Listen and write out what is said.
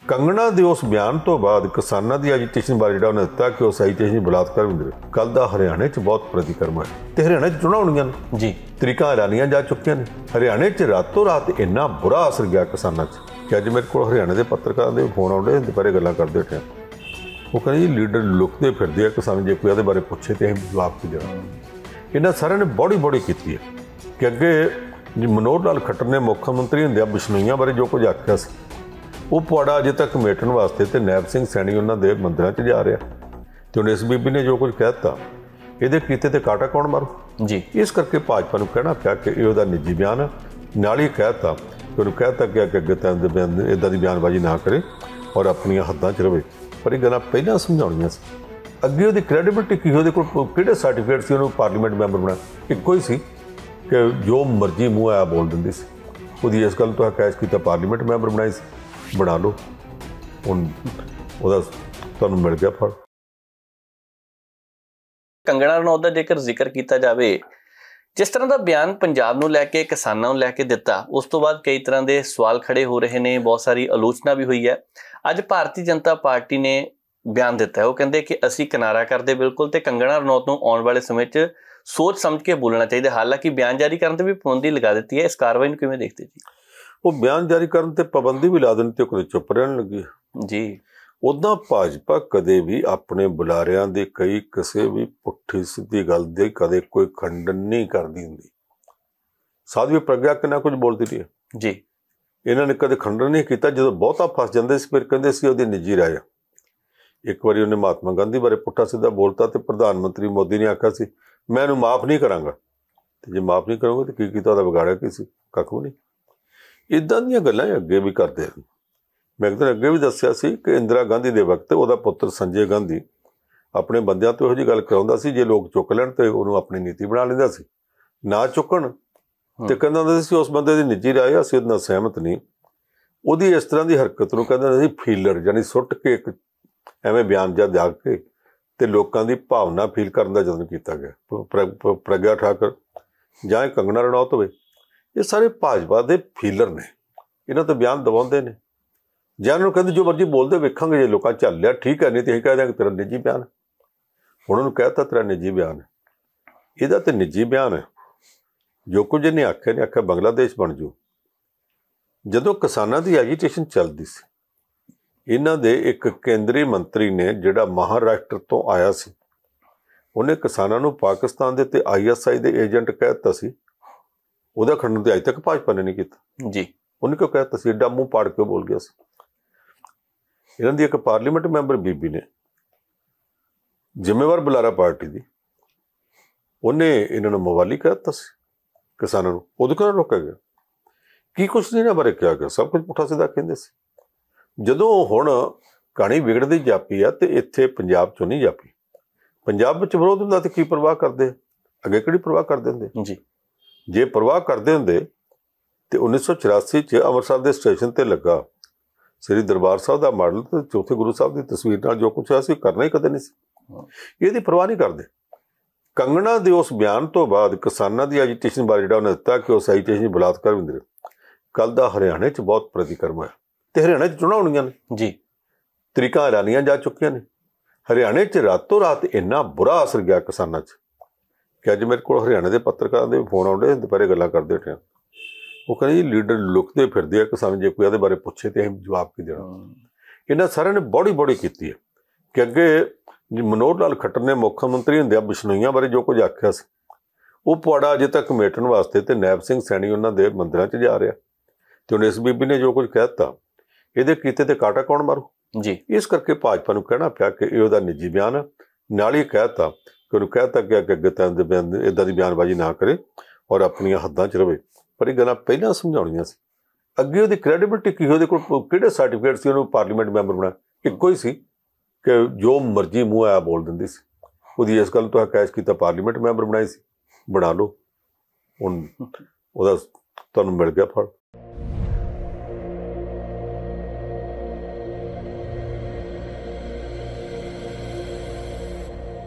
कंगना के उस बयान तो बाद किसानों की एजीटेशन बारे जो उन्हें दिता कि उस एजीटेशन बलात्कार हुंदे कल का हरियाणे बहुत प्रतिक्रम है तो हरियाणे चोणां होणीआं ने जी तरीकां ऐलानियां जा चुकियां ने हरियाणे रातों रात इन्ना बुरा असर गया किसानों कि अज मेरे को हरियाणे के पत्रकारों के फोन आउंदे दुपहरे गल्लां करदे उठे वो कहते जी लीडर लुकते फिरदे किसान जे कोई इहदे बारे पुछे तो असीं जवाब की देना इन्हां सारिआं ने बड़ी की है कि अगे मनोहर लाल खट्टर ने मुख्यमंत्री हुंदिआं बिश्नोईआं बारे जो कुछ आखिया सी वो पवाड़ा अजे तक मेटन वास्ते तो नैब सिंह सैनी उन्होंने मंदिर च जा रहा तो उन्हें इस बीबी ने जो कुछ कहता ये कीते तो काटा कौन मारू जी इस करके भाजपा को कहना पिया कि यह निजी बयान है नाल ही कहता कि उन्होंने कहता कि अगे तैन इदा की बयानबाजी ना करे और अपन हद्दां च रहे पर ये गल्लां पहलां समझाउणियां सी अगे वो क्रैडिबिलिटी की कि सर्टिफिकेट से उन्होंने पार्लीमेंट मैंबर बनाया इक्को ही सी कि जो मर्जी मूँह आया बोल दिंदी सी उहदी इस गल तो कैश किया पार्लीमेंट मैंबर बनाई सी बना लो हुण ओहदा तुहानूं मिल गया फल। कंगना रनौत दा जेकर जिक्र किया जाए जिस तरह का बयान पंजाब नूं लैके किसानों नूं लैके दिता उस तो बाद कई तरह के सवाल खड़े हो रहे हैं बहुत सारी आलोचना भी हुई है। अज भारतीय जनता पार्टी ने बयान दिता है वो कहते कि असीं किनारा करते बिल्कुल तो कंगना रनौत नूं आउण वाले समय च सोच समझ के बोलना चाहिए हालांकि बयान जारी करने ते भी पाबंदी लगा दी है इस कार्रवाई नूं किवें देखते जी? वो बयान जारी करने ते पाबंदी भी ला देनी तो कदे चुप रहन लगी जी उदा भाजपा कदे भी अपने बुलारियां दे कई किसी भी पुट्ठी सीधी गल दे कदे कोई खंडन नहीं करती हुंदी। साध्वी प्रज्ञा कितना कुछ बोलती रही है जी इन्होंने कदे खंडन नहीं किया जो बहुता फस जाते फिर कहते सी उहदी निजी राय एक बार उन्हें महात्मा गांधी बारे पुट्ठा सीधा बोलता तो प्रधानमंत्री मोदी ने आख्या सी मैं इहनूं माफ़ नहीं करांगा तो जे माफ़ नहीं करोगे तो की कीता बिगाड़िया की सी कख भी नहीं इदां दीयां गल्लां अगे भी करते हैं। मैं एक दिन अगे भी दस्सिया सी कि इंदिरा गांधी के वक्त उहदा पुत्र संजय गांधी अपने बंदियां तो इहो जी गल कराउंदा सी जे लोग चुक लैण ते उहनूं अपनी नीति बना लैंदा सी ना चुकण ते कहंदा हुंदा सी उस बंदे दी निजी राय असीं उहदे नाल सहमत नहीं उहदी इस तरह की हरकत नूं कहंदे हुंदे सी फीलर यानी सुट के एक एवें बयान जा दिया के ते लोकां दी भावना फील करन दा यतन कीता गया। प्रज्ञा ठाकर जां कंगना रनौत होवे ये सारे भाजपा के फीलर ने इन्हों तो बयान दबाते हैं ਜਾਂ उन्होंने कहते जो मर्जी बोलते वेखांगे जो लोग झल लिया ठीक है नहीं तो कह देंगे तेरा निजी बयान है उन्होंने कहता तेरा निजी बयान है यदा तो निजी बयान है जो कुछ इन्हें आख्या नहीं आख्या बांग्लादेश बन जू जदों किसानों की एजीटेशन चलती सी इन्हां दे एक केंद्रीय मंत्री ने जिहड़ा महाराष्ट्र तो आया सी उन्हें किसानों नूं पाकिस्तान दे ते ISI दे एजेंट कहता सी उहदा खंडन तो अज तक भाजपा ने नहीं किया जी उन्हें क्यों कहता सी एडा मूँह पाड़ के बोल गया सी। इन्हां दी एक पार्लीमेंट मैंबर बीबी ने जिम्मेवार बुलारा पार्टी की उन्हें इन्होंने मवाली कहता सी किसानों नूं उदों क्यों रोका गया की कुछ नहीं इन्हां बारे कहा गया सब कुछ पुट्ठा सीधा कहंदे सी। जदों हुण कहानी विगड़दी जापी है तो इत्थे पंजाब चों नहीं जापी पंजाब विच विरोध हुंदा ते की परवाह करदे अगे किहड़ी परवाह करदे हुंदे जी जे परवाह करदे हुंदे तो 1984 च अमृतसर के स्टेशन पर लगा श्री दरबार साहब का मॉडल तो चौथे गुरु साहब की तस्वीर नाल जो कुछ है करना ही कदे नहीं सी ये परवाह नहीं करते। कंगना के उस बयान तो बाद किसानों की एजीटेशन बारे जो उन्हें दिता कि उस एजीटेशन बलात्कार हुंदे कल का हरियाणे बहुत प्रतिक्रम है तो हरियाणे चोणां होणीआं ने जी तरीकां ऐलानियां जा चुकियां ने हरियाणे रातों रात इन्ना बुरा असर गया किसानों कि अज मेरे को हरियाणे के पत्रकारों के फोन आउंदे दुपहरे गल्लां करदे उठे वो कहते जी लीडर लुकते फिरदे किसान जे कोई इहदे बारे पुछे तो असीं जवाब की देना इन्हां सारिआं ने बड़ी की है कि अगे मनोहर लाल खट्टर ने मुख्यमंत्री हुंदिआं बिश्नोईआं बारे जो कुछ आखिया सी वो पवाड़ा अजे तक मेटन वास्ते तो नैब सिंह सैनी उन्होंने मंदिर च जा रहा तो उन्हें इस बीबी ने जो कुछ कहता ये कीते तो काटा कौन मारू जी इस करके भाजपा को कहना पिया कि यह निजी बयान है नाल ही कहता कि उन्होंने कहता कि अगे तैन इदा की बयानबाजी ना करे और अपन हद्दां च रहे पर यह गल्लां पहलां समझाउणियां सी अगे उहदी क्रैडिबिलिटी की कि सर्टिफिकेट से उन्होंने पार्लीमेंट मैंबर बनाया इक्को ही सी कि जो मर्जी मूँह आया बोल दिंदी सी उहदी इस गल तो कैश किया पार्लीमेंट मैंबर बनाई सी बना लो हुण ओहदा तुहानूं मिल गया फल।